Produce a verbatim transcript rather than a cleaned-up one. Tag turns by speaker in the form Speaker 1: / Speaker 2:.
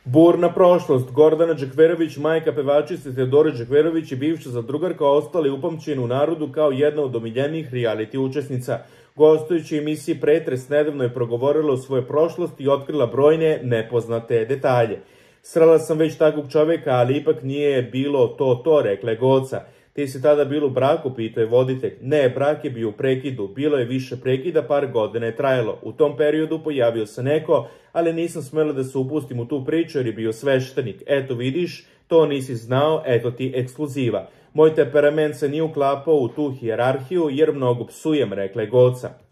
Speaker 1: Burna prošlost. Gordana Džekverović, majka pevačice Teodore Džekverović i bivša zadrugarka, ostali upamćeni u narodu kao jedna od omiljenijih reality učesnica. Gostujući u emisiji Pretres nedavno je progovorila o svojoj prošlosti i otkrila brojne nepoznate detalje. Srela sam već takvog čoveka, ali ipak nije bilo to to, rekla je Goca. Ti si tada bilo u braku, pitao je voditelj. Ne, brak je bio u prekidu, bilo je više prekida, par godina je trajalo. U tom periodu pojavio se neko, ali nisam smela da se upustim u tu priču jer je bio sveštenik. Eto vidiš, to nisi znao, eto ti ekskluziva. Moj temperament se nije uklapao u tu hijerarhiju jer mnogo psujem, rekla je Goca.